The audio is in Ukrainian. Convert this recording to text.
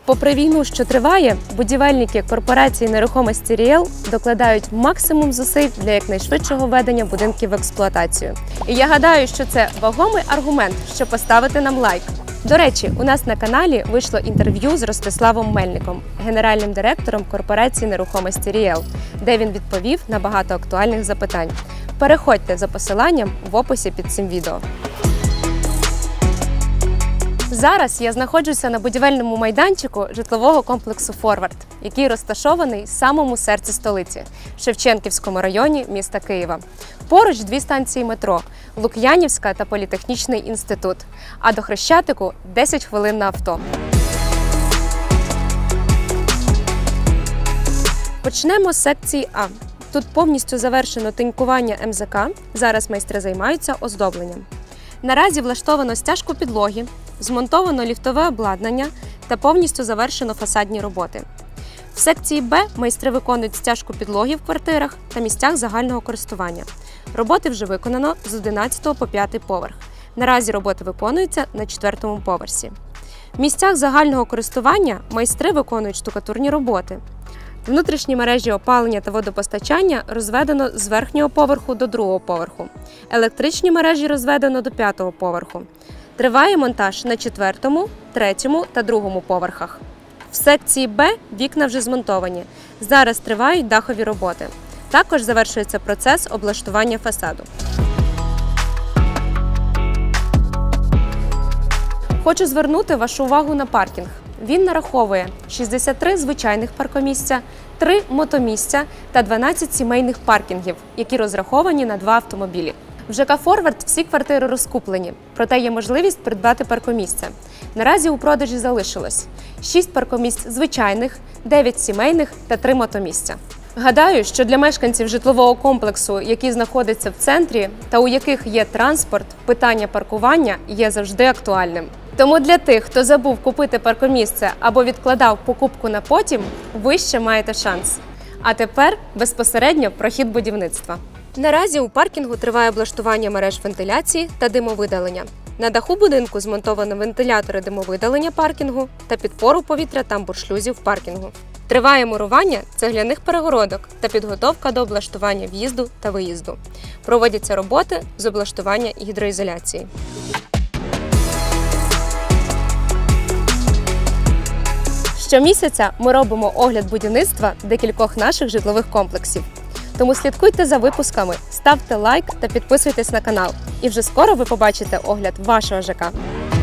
Попри війну, що триває, будівельники корпорації нерухомості Ріел докладають максимум зусиль для якнайшвидшого введення будинків в експлуатацію. І я гадаю, що це вагомий аргумент, щоб поставити нам лайк. До речі, у нас на каналі вийшло інтерв'ю з Ростиславом Мельником, генеральним директором корпорації нерухомості Ріел, де він відповів на багато актуальних запитань. Переходьте за посиланням в описі під цим відео. Зараз я знаходжуся на будівельному майданчику житлового комплексу «Форвард», який розташований в самому серці столиці – Шевченківському районі міста Києва. Поруч 2 станції метро – Лук'янівська та Політехнічний інститут, а до Хрещатику – 10 хвилин на авто. Почнемо з секції А. Тут повністю завершено тинькування МЗК, зараз майстри займаються оздобленням. Наразі влаштовано стяжку підлоги, змонтовано ліфтове обладнання та повністю завершено фасадні роботи. В секції Б майстри виконують стяжку підлоги в квартирах та місцях загального користування. Роботи вже виконано з 11 по 5 поверх. Наразі роботи виконуються на 4-му поверсі. В місцях загального користування майстри виконують штукатурні роботи. Внутрішні мережі опалення та водопостачання розведено з верхнього поверху до 2-го поверху. Електричні мережі розведено до 5-го поверху. Триває монтаж на 4-му, 3-му та 2-му поверхах. В секції Б вікна вже змонтовані. Зараз тривають дахові роботи. Також завершується процес облаштування фасаду. Хочу звернути вашу увагу на паркінг. Він нараховує 63 звичайних паркомісця, 3 мотомісця та 12 сімейних паркінгів, які розраховані на 2 автомобілі. В ЖК «Форвард» всі квартири розкуплені, проте є можливість придбати паркомісце. Наразі у продажі залишилось 6 паркомісць звичайних, 9 сімейних та 3 мотомісця. Гадаю, що для мешканців житлового комплексу, який знаходиться в центрі та у яких є транспорт, питання паркування є завжди актуальним. Тому для тих, хто забув купити паркомісце або відкладав покупку на потім, ви ще маєте шанс. А тепер безпосередньо про хід будівництва. Наразі у паркінгу триває облаштування мереж вентиляції та димовидалення. На даху будинку змонтовано вентилятори димовидалення паркінгу та підпору повітря тамбур-шлюзів паркінгу. Триває мурування цегляних перегородок та підготовка до облаштування в'їзду та виїзду. Проводяться роботи з облаштування гідроізоляції. Щомісяця ми робимо огляд будівництва декількох наших житлових комплексів. Тому слідкуйте за випусками, ставте лайк та підписуйтесь на канал. І вже скоро ви побачите огляд вашого ЖК.